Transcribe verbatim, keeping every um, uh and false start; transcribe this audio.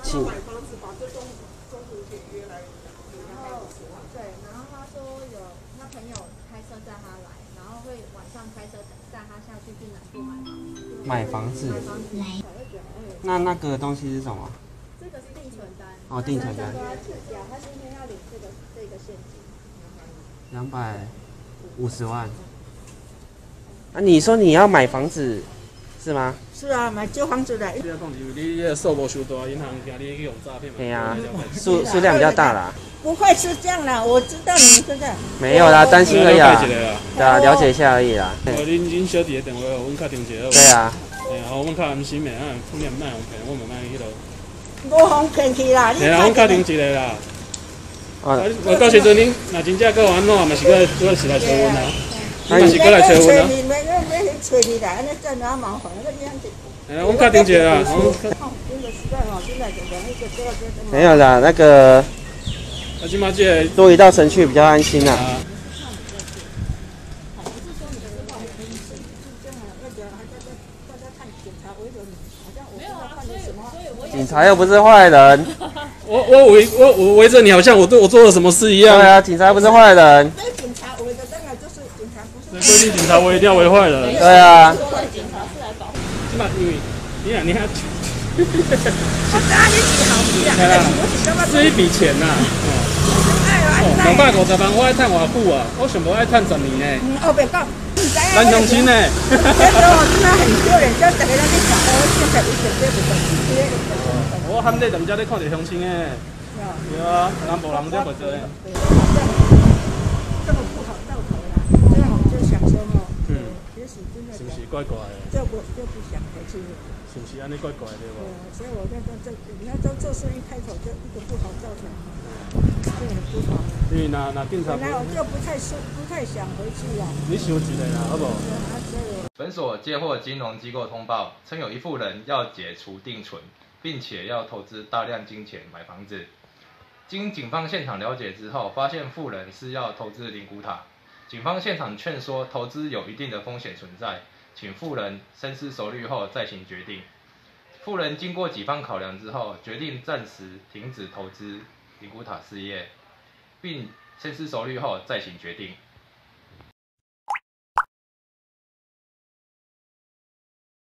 请买房子把这栋中途解约来，然后对，然后他说有他朋友开车载他来，然后会晚上开车载他下去去南部买房子。 买房子。 买房子。 那那个东西是什么？ 这个是定存单。 哦，定存单。 他请假，他今天要领这个这个现金。 两百五十万。啊，你说你要买房子，是吗？ 是啊，买旧房子的。 你要讲是你那数目收大，银行惊你去用诈骗嘛？ 对啊，数数量比较大啦。 不会是这样啦，我知道你们现在没有啦，担心而已啦。对啊，了解一下而已啦。 哦，恁恁小弟的电话，阮确定一下。 对啊。 哎，好，阮较安心的，啊，你也莫用骗，我嘛莫去落。 我哄骗去啦，你。 嘿啦，阮确定一个啦。 哦。 我到时阵恁若真正搁有安怎，嘛是搁搁是来找阮啊。你嘛是搁来找阮啊。 你免免免去找你啦，安尼真啊麻烦，那样子。 哎，阮确定一个啦。 没有啦，那个。 啊，即马这多一道程序比较安心啦。警察又不是坏人。 我我围我我围着你，好像我对我做了什么事一样。 对啊，警察不是坏人。 被警察围的，当然就是警察不是。 规定警察围一定要围坏人。 对啊。 警察是来保护。 即马因为你看你看。 我打你几毫米啊？ 是一笔钱呐。哦，两百五十万，我爱趁偌久啊？我上无爱趁十年呢。 嗯，后边讲， 咱相亲呢。 这个哦，真的很丢脸，叫大家在讲，哦，现在有准备不准备？ 我喊你踮遮咧看着相亲诶。对啊，南部人遮袂多。 这么不好兆头啦，这样我就想说哦，嗯，也许真的。 是不是怪怪的？ 就不就不想回去了。 是不是安尼怪怪对不？ 对，所以我就说这，你看这这事一开头就一个不好造成，就很不好。 因为那那警察。 本来我就不太是不太想回去啦。 你想一个啦，好不好？ 本所接获金融机构通报，称有一户人要解除定存，并且要投资大量金钱买房子。经警方现场了解之后，发现富人是要投资灵骨塔。警方现场劝说，投资有一定的风险存在，请富人深思熟虑后再行决定。富人经过几番考量之后，决定暂时停止投资灵骨塔事业，并深思熟虑后再行决定。